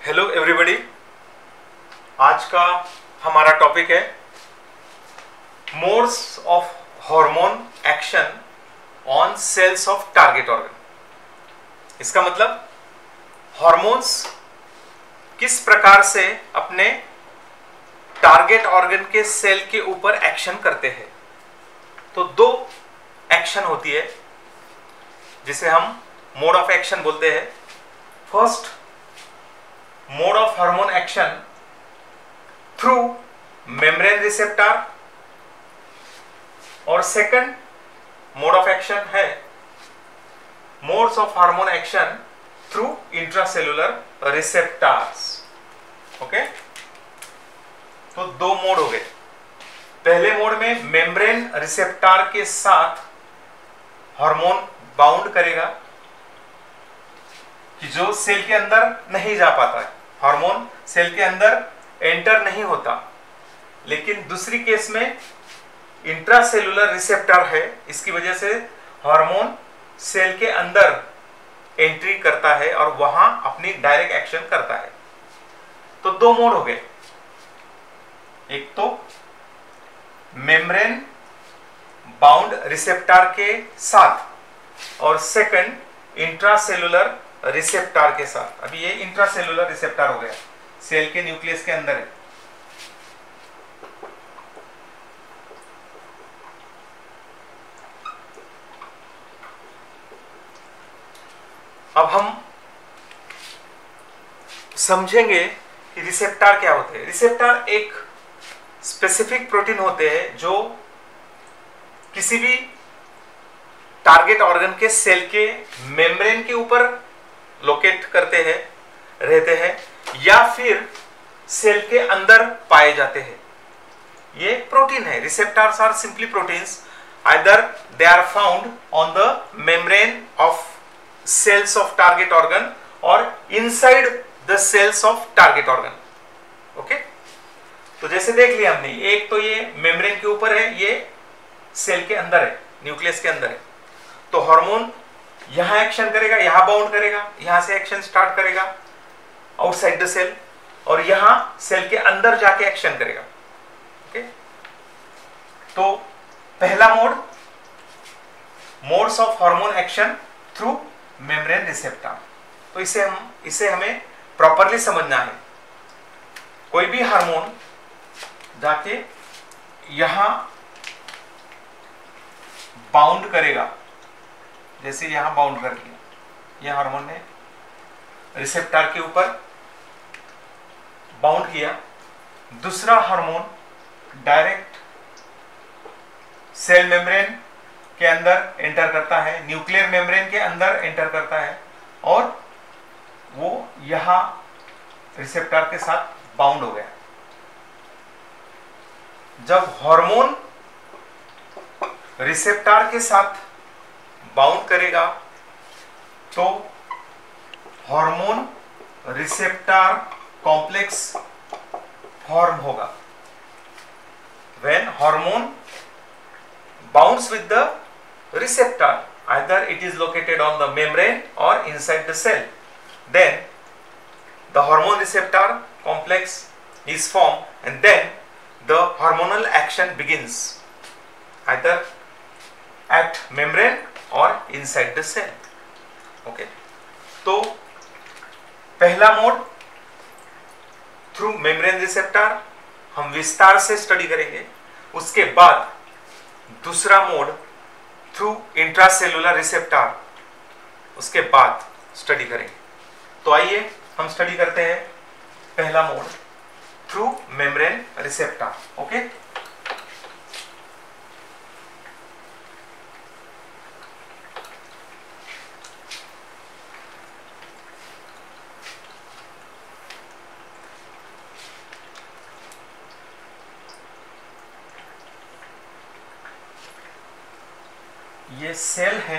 Hello everybody. आज का हमारा टॉपिक है modes of hormone action on cells of target organ. इसका मतलब हार्मोन्स किस प्रकार से अपने टारगेट ऑर्गन के सेल के ऊपर एक्शन करते हैं। तो दो एक्शन होती है जिसे हम मोड ऑफ एक्शन बोलते हैं। First mode of hormone action through membrane receptor और सेकंड मोड ऑफ एक्शन है modes of hormone action through intracellular receptors. Okay, तो दो मोड हो गए। पहले मोड में मेम्ब्रेन रिसेप्टर के साथ हार्मोन बाउंड करेगा कि जो सेल के अंदर नहीं जा पाता है, हार्मोन सेल के अंदर एंटर नहीं होता। लेकिन दूसरी केस में इंट्रासेलुलर रिसेप्टर है, इसकी वजह से हार्मोन सेल के अंदर एंट्री करता है और वहां अपनी डायरेक्ट एक्शन करता है। तो दो मोड हो गए, एक तो मेम्ब्रेन बाउंड रिसेप्टर के साथ और सेकंड इंट्रासेलुलर रिसेप्टर के साथ। अभी ये इंट्रासेलुलर रिसेप्टर हो गया, सेल के न्यूक्लियस के अंदर है। अब हम समझेंगे कि रिसेप्टर क्या होते हैं। रिसेप्टर एक स्पेसिफिक प्रोटीन होते हैं जो किसी भी टारगेट ऑर्गन के सेल के मेम्ब्रेन के ऊपर लोकेट करते हैं, रहते हैं, या फिर सेल के अंदर पाए जाते हैं। ये प्रोटीन है। Receptors are simply proteins, either they are found on the membrane of cells of target organ और inside the cells of target organ. Okay, तो जैसे देख लिया हमने, एक तो ये मेम्ब्रेन के ऊपर है, ये सेल के अंदर है, न्यूक्लियस के अंदर है। तो हार्मोन यहां एक्शन करेगा, यहां बाउंड करेगा, यहां से एक्शन स्टार्ट करेगा आउटसाइड द सेल, और यहां सेल के अंदर जाके एक्शन करेगा। ओके, तो पहला mode modes of hormone action through membrane receptor. तो इसे हमें प्रॉपरली समझना है। कोई भी हार्मोन जाके यहां बाउंड करेगा, जैसे यहां बाउंड कर लिया, यह हार्मोन ने रिसेप्टर के ऊपर बाउंड किया। दूसरा हार्मोन डायरेक्ट सेल मेम्ब्रेन के अंदर एंटर करता है, न्यूक्लियर मेम्ब्रेन के अंदर एंटर करता है, और वो यहां रिसेप्टर के साथ बाउंड हो गया। जब हार्मोन रिसेप्टर के साथ बाउंड करेगा तो हार्मोन रिसेप्टर कॉम्प्लेक्स फॉर्म होगा। When hormone bounds with the receptor, either it is located on the membrane or inside the cell, then the hormone receptor complex is formed and then the hormonal action begins, either at membrane or inside the cell. Okay, तो पहला mode through membrane receptor हम विस्तार से study करेंगे। उसके बाद दूसरा mode through intracellular receptor, उसके बाद स्टडी करेंगे। तो आइए हम स्टडी करते हैं पहला mode through membrane receptor. Okay, ये सेल है,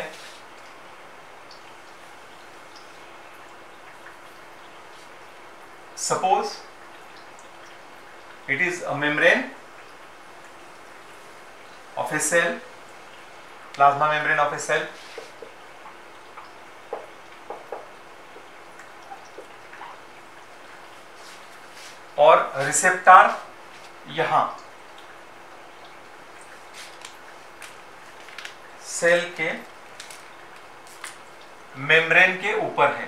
suppose it is a membrane of a cell, plasma membrane of a cell. और रिसेप्टर यहां सेल के मेम्ब्रेन के ऊपर है।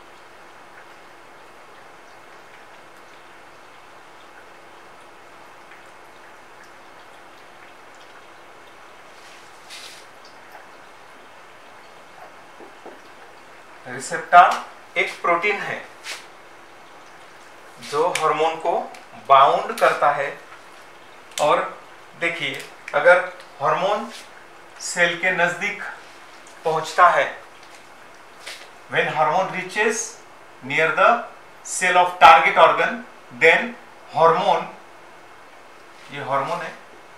रिसेप्टर एक प्रोटीन है जो हार्मोन को बाउंड करता है। और देखिए, अगर हार्मोन सेल के नजदीक पहुंचता है, when hormone reaches near the cell of target organ, then hormone, ये हार्मोन है,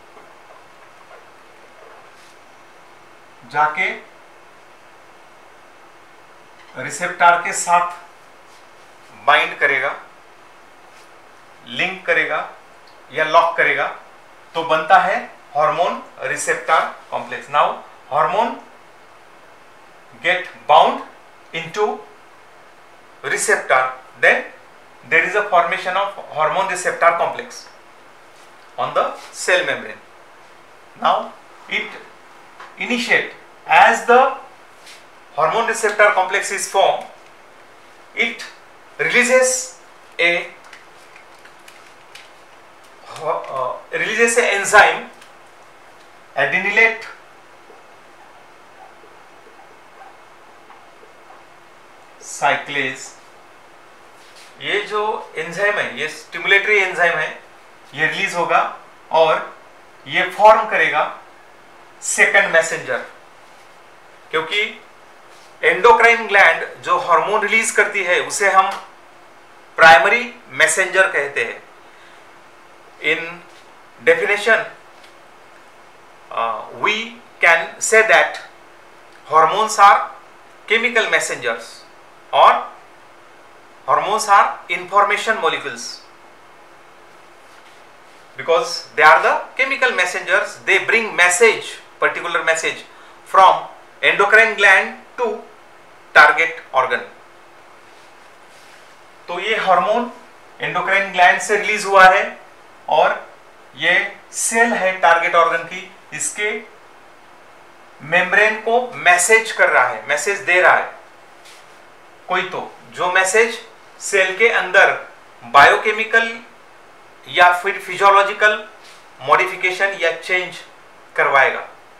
जाके रिसेप्टर के साथ बाइंड करेगा, लिंक करेगा या लॉक करेगा, तो बनता है hormone receptor complex. Now hormone get bound into receptor, then there is a formation of hormone receptor complex on the cell membrane. Now it initiate, as the hormone receptor complex is formed, it releases a enzyme, adenylate cyclase। ये जो enzyme है, ये stimulatory enzyme है, ये release होगा और ये form करेगा सेकंड मैसेंजर। क्योंकि एंडोक्राइन ग्लैंड जो हार्मोन रिलीज करती है उसे हम प्राइमरी मैसेंजर कहते हैं। In definition we can say that hormones are chemical messengers or hormones are information molecules, because they are the chemical messengers. They bring message, particular message from endocrine gland to target organ। तो ये hormone endocrine gland से release हुआ है और ये cell है target organ की, इसके मेम्ब्रेन को मैसेज कर रहा है, मैसेज दे रहा है कोई, तो जो मैसेज सेल के अंदर बायोकेमिकल या फिर फिजियोलॉजिकल मॉडिफिकेशन या चेंज करवाएगा।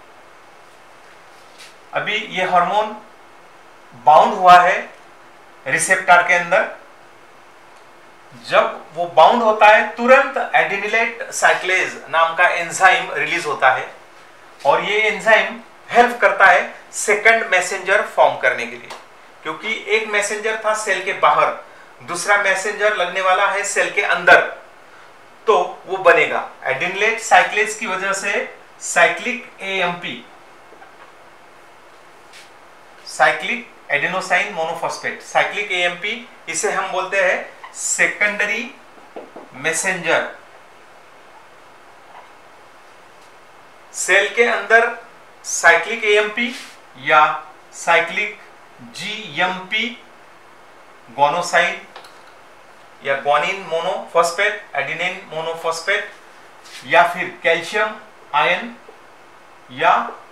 अभी ये हार्मोन बाउंड हुआ है रिसेप्टर के अंदर। जब वो बाउंड होता है, तुरंत एडेनिलेट साइक्लेज नाम का एंजाइम रिलीज होता है और ये एंजाइम हेल्प करता है सेकंड मैसेंजर फॉर्म करने के लिए। क्योंकि एक मैसेंजर था सेल के बाहर, दूसरा मैसेंजर लगने वाला है सेल के अंदर, तो वो बनेगा एडेनिलेट साइक्लेज की वजह से cyclic AMP, cyclic adenosine monophosphate, cyclic AMP, इसे हम बोलते हैं सेकेंडरी मैसेंजर। सेल के अंदर साइक्लिक एएमपी या साइक्लिक जीएमपी, गोनोसाइन या ग्वानिन मोनोफॉस्फेट, एडेनिन मोनोफॉस्फेट, या फिर कैल्शियम आयन, या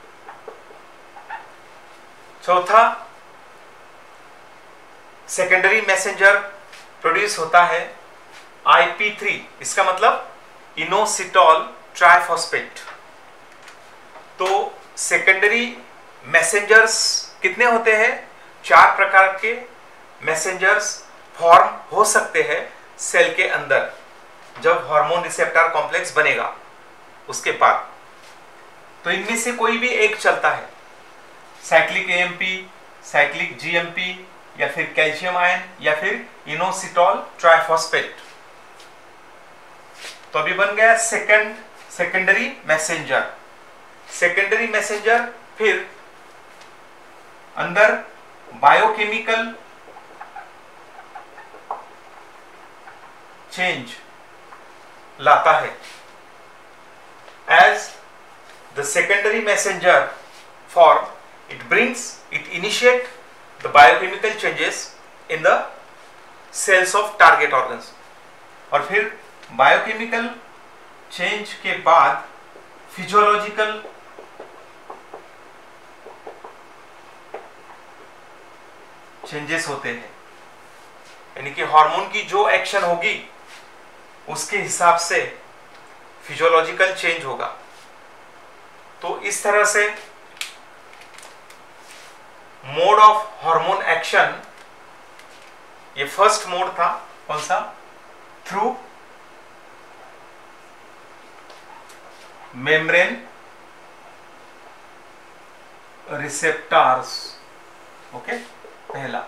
चौथा सेकेंडरी मैसेंजर प्रोड्यूस होता है IP3, इसका मतलब इनोसिटॉल ट्राइफॉस्फेट। तो सेकेंडरी मैसेंजर्स कितने होते हैं? 4 प्रकार के मैसेंजर्स फॉर्म हो सकते हैं सेल के अंदर जब हार्मोन रिसेप्टर कॉम्प्लेक्स बनेगा उसके बाद। तो इनमें से कोई भी एक चलता है, साइक्लिक एएमपी, साइक्लिक जीएमपी, या फिर कैल्शियम आयन, या फिर इनोसिटॉल ट्राइफॉस्फेट। तो अभी बन गया सेकेंडरी मैसेंजर। सेकेंडरी मैसेंजर फिर अंदर बायोकेमिकल चेंज लाता है। As the secondary messenger form, it initiate the biochemical changes in the cells of target organs। और फिर बायोकेमिकल चेंज के बाद फिजियोलॉजिकल चेंजेस होते हैं, यानी कि हार्मोन की जो एक्शन होगी उसके हिसाब से फिजियोलॉजिकल चेंज होगा। तो इस तरह से मोड ऑफ हार्मोन एक्शन, ये फर्स्ट मोड था, कौन सा? Through membrane receptors. ओके, पहला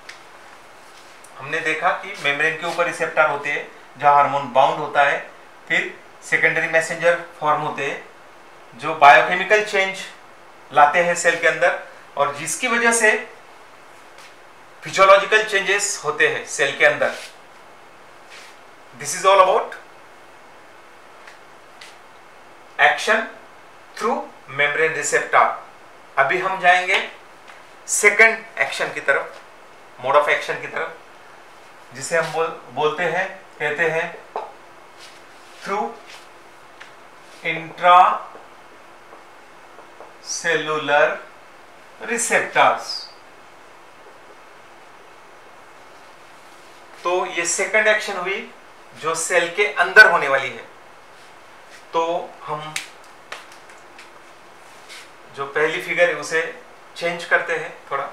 हमने देखा कि मेम्ब्रेन के ऊपर रिसेप्टर होते हैं जहां हार्मोन बाउंड होता है, फिर सेकेंडरी मैसेंजर फॉर्म होते हैं जो बायोकेमिकल चेंज लाते हैं सेल के अंदर, और जिसकी वजह से फिजियोलॉजिकल चेंजेस होते हैं सेल के अंदर। This is all about action through membrane receptor. अभी हम जाएंगे सेकंड एक्शन की तरफ, मोड ऑफ एक्शन की तरफ, जिसे हम कहते हैं थ्रू इंट्रा सेलुलर रिसेप्टर्स। तो ये सेकंड एक्शन हुई जो सेल के अंदर होने वाली है। तो हम जो पहली फिगर है उसे चेंज करते हैं थोड़ा।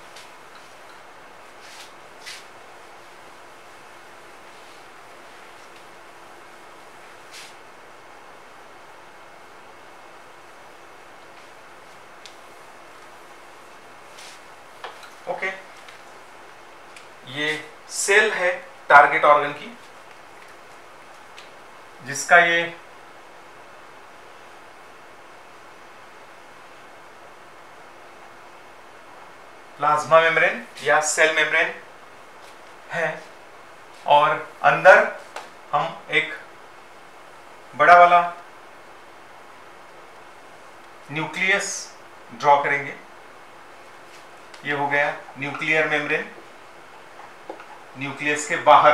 ओके, ये सेल है टारगेट ऑर्गन की, जिसका ये प्लाज्मा मेम्ब्रेन या सेल मेम्ब्रेन है, और अंदर हम एक बड़ा वाला न्यूक्लियस ड्रॉ करेंगे। ये हो गया न्यूक्लियर मेम्ब्रेन। न्यूक्लियस के बाहर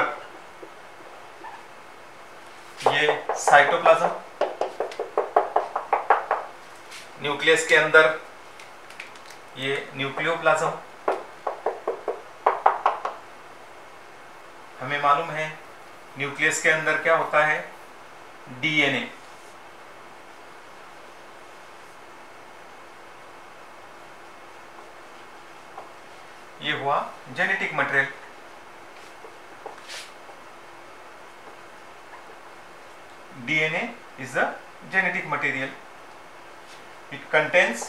ये साइटोप्लाज्म, न्यूक्लियस के अंदर ये न्यूक्लियोप्लाज्म। हमें मालूम है न्यूक्लियस के अंदर क्या होता है? डीएनए। ये हुआ genetic material. DNA is a genetic material. It contains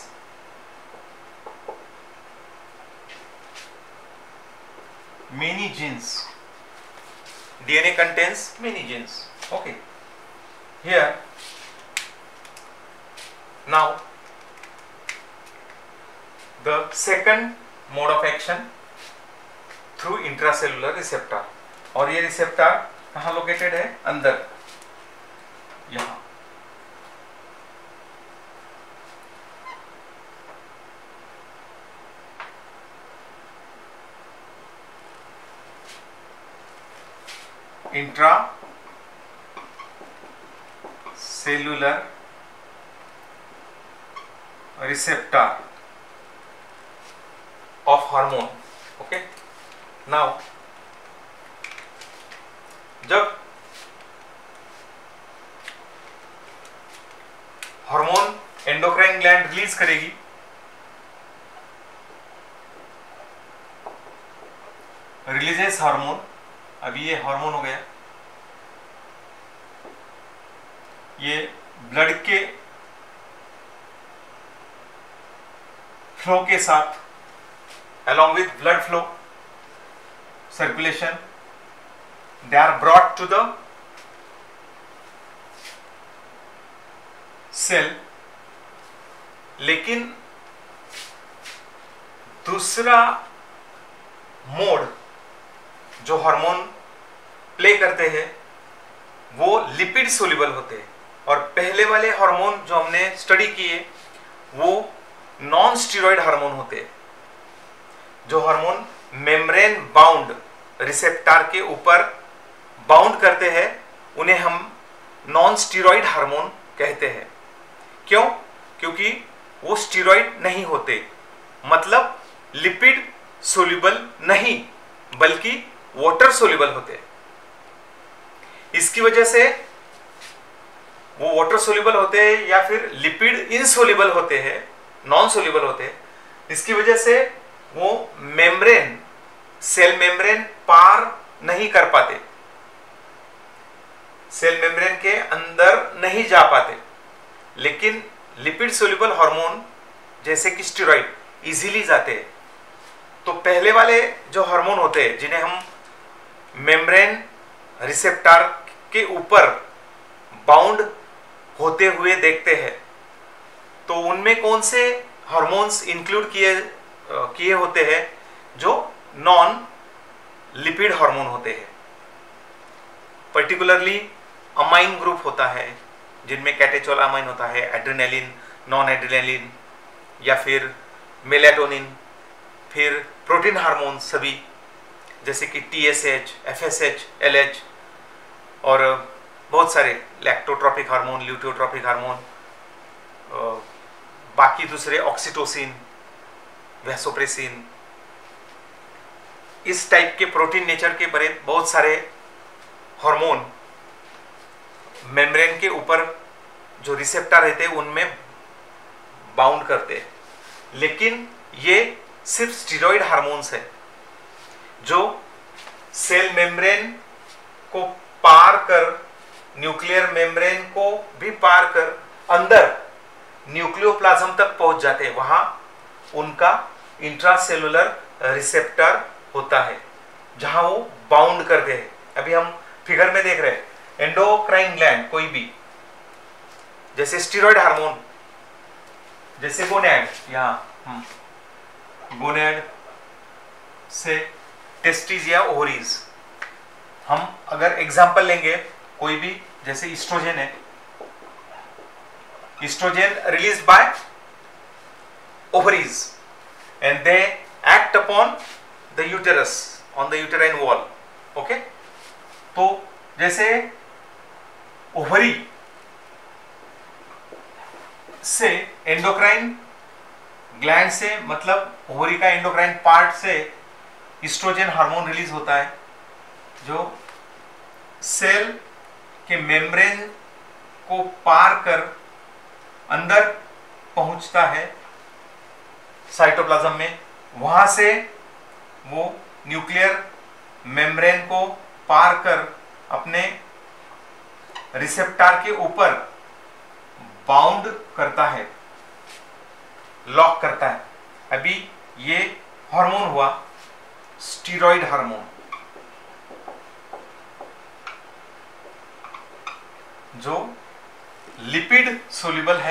many genes. DNA contains many genes. Okay. Here, now, the second mode of action through intracellular receptor. और ये रिसेप्टर कहाँ लोकेटेड है? अंदर, यहाँ। Intracellular receptor of hormone. Okay, now जब hormone endocrine gland release करेगी, releases hormone. अभी ये हार्मोन हो गया, ये ब्लड के फ्लो के साथ, along with blood flow circulation, they are brought to the cell। लेकिन दूसरा मोड जो हार्मोन प्ले करते हैं वो लिपिड सोल्यूबल होते हैं, और पहले वाले हार्मोन जो हमने स्टडी किए वो नॉन स्टीरॉयड हार्मोन होते हैं, जो हार्मोन मेम्ब्रेन बाउंड रिसेप्टर के ऊपर बाउंड करते हैं उन्हें हम नॉन स्टीरॉइड हार्मोन कहते हैं। क्यों? क्योंकि वो स्टीरॉइड नहीं होते, मतलब लिपिड सोल्यूबल नहीं बल्कि वाटर सोल्यूबल होते हैं। इसकी वजह से वो वाटर सोल्यूबल होते हैं या फिर लिपिड इनसोल्यूबल होते हैं, नॉन सोल्यूबल होते हैं। इसकी वजह से वो मेम्ब्रेन, सेल मेम्ब्रेन पार नहीं कर पाते, सेल मेम्ब्रेन के अंदर नहीं जा पाते। लेकिन लिपिड सोल्यूबल हार्मोन जैसे कि स्टेरॉइड इजीली जाते हैं। तो पहले वाले जो हार्मोन होते हैं जिन्हें हम मेम्ब्रेन रिसेप्टर के ऊपर बाउंड होते हुए देखते हैं, तो उनमें कौन से हार्मोन्स इंक्लूड किए होते हैं जो नॉन लिपिड हार्मोन होते हैं। पर्टिकुलरली अमाइन ग्रुप होता है जिनमें कैटेचोल अमाइन होता है, एड्रेनालिन, नॉन एड्रेनालिन या फिर मेलाटोनिन, फिर प्रोटीन हार्मोन सभी जैसे कि TSH, FSH, LH और बहुत सारे लैक्टोट्रोपिक हार्मोन, ल्यूटियोट्रोपिक हार्मोन, बाकी दूसरे ऑक्सीटोसिन, वैसोप्रेसिन, इस टाइप के प्रोटीन नेचर के बड़े बहुत सारे हार्मोन मेम्ब्रेन के ऊपर जो रिसेप्टर रहते हैं उनमें बाउंड करते हैं। लेकिन ये सिर्फ स्टीरॉइड हार्मोन्स है जो सेल मेम्ब्रेन को पार कर, न्यूक्लियर मेम्ब्रेन को भी पार कर अंदर न्यूक्लियोप्लाज्म तक पहुंच जाते हैं। वहां उनका इंट्रासेलुलर रिसेप्टर होता है जहां वो बाउंड करते हैं। अभी हम फिगर में देख रहे हैं एंडोक्राइन ग्लैंड, कोई भी जैसे स्टीरॉइड हार्मोन, जैसे गोनैड, यहाँ गोनैड से टेस्टिस या ओवरीज। हम अगर एग्जांपल लेंगे कोई भी, जैसे ईस्ट्रोजन है, oestrogen release by ovaries and they act upon the uterus on the uterine wall. Okay, तो जैसे ओवरी से एंडोक्राइन ग्लैंड से, मतलब ओवरी का एंडोक्राइन पार्ट से ईस्ट्रोजन हार्मोन रिलीज होता है जो सेल के मेम्ब्रेन को पार कर अंदर पहुंचता है साइटोप्लाज्म में। वहां से वो न्यूक्लियर मेम्ब्रेन को पार कर अपने रिसेप्टर के ऊपर बाउंड करता है, लॉक करता है। अभी ये हार्मोन हुआ स्टीरॉइड हार्मोन जो लिपिड सोल्यूबल है,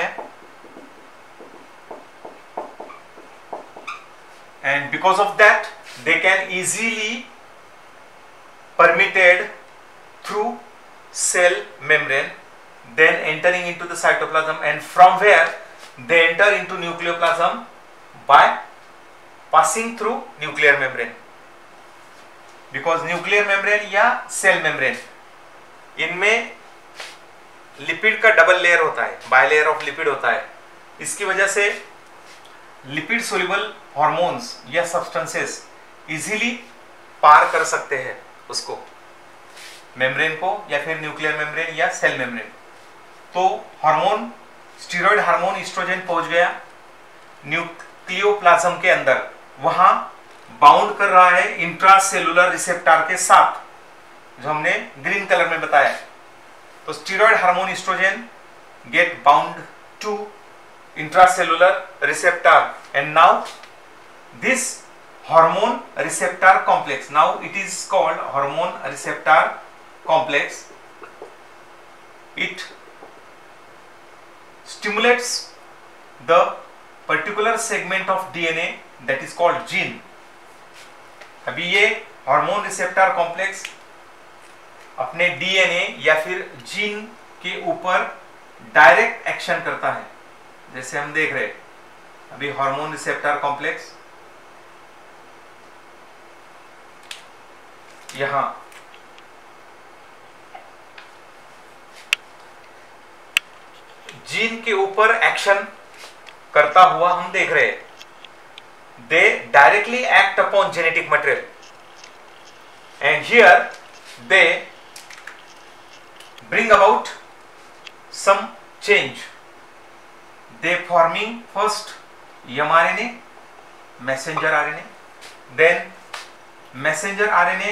and because of that they can easily permeated through cell membrane, then entering into the cytoplasm, and from where they enter into nucleoplasm by passing through nuclear membrane, because nuclear membrane या cell membrane इनमें lipid का double layer होता है, bilayer of lipid होता है। इसकी वजह से लिपिड सोल्यूबल हार्मोन्स या सब्सटेंसेस इजीली पार कर सकते हैं उसको, मेम्ब्रेन को या फिर न्यूक्लियर मेम्ब्रेन या सेल मेम्ब्रेन। तो हार्मोन, स्टीरॉइड हार्मोन ईस्ट्रोजन पहुंच गया न्यूक्लियोप्लाज्म के अंदर, वहां बाउंड कर रहा है इंट्रासेलुलर रिसेप्टर के साथ, जो हमने ग्रीन कलर में बताया। तो steroid hormone oestrogen get bound to intracellular receptor, and now this hormone receptor complex, now it is called hormone receptor complex, it stimulates the particular segment of DNA that is called gene। अभी ये hormone receptor complex अपने DNA या फिर gene के ऊपर direct action करता है, जैसे हम देख रहे हैं अभी हार्मोन रिसेप्टर कॉम्प्लेक्स यहां जीन के ऊपर एक्शन करता हुआ हम देख रहे हैं. They directly act upon genetic material, and here they bring about some change. They forming first mRNA, messenger RNA, then messenger RNA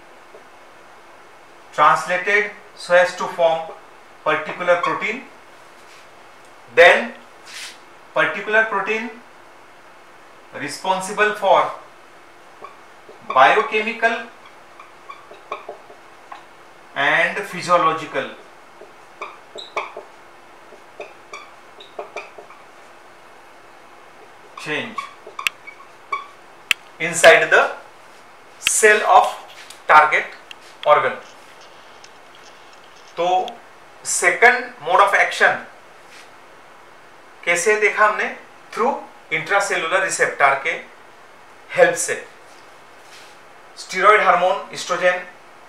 translated so as to form particular protein, then particular protein responsible for biochemical and physiological change inside the cell of target organ. तो second mode of action कैसे देखा हमने? Through intracellular receptor के help से. Steroid hormone estrogen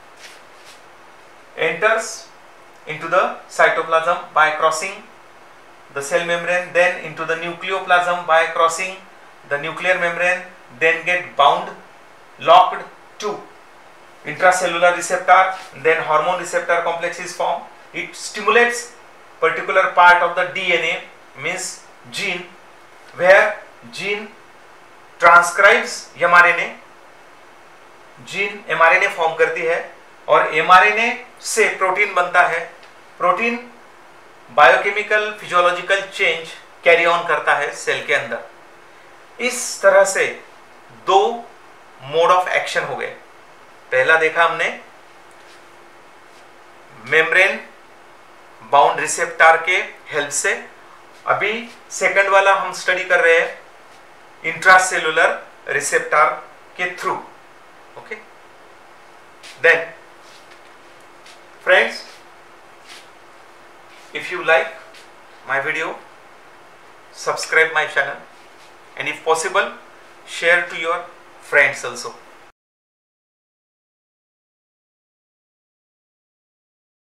enters into the cytoplasm by crossing the cell membrane, then into the nucleoplasm by crossing the nuclear membrane, then get bound, locked to intracellular receptor, then hormone receptor complex is formed. It stimulates particular part of the DNA, means gene, where gene transcribes mRNA. Gene mRNA form करती है और mRNA से protein बनता है. Protein biochemical physiological change carry on करता है cell के अंदर. इस तरह से दो मोड ऑफ एक्शन हो गए. पहला देखा हमने मेम्ब्रेन बाउंड रिसेप्टर के हेल्प से. अभी सेकंड वाला हम स्टडी कर रहे हैं इंट्रासेलुलर रिसेप्टर के through. Okay, then friends, if you like my video, subscribe my channel, and if possible share to your friends also.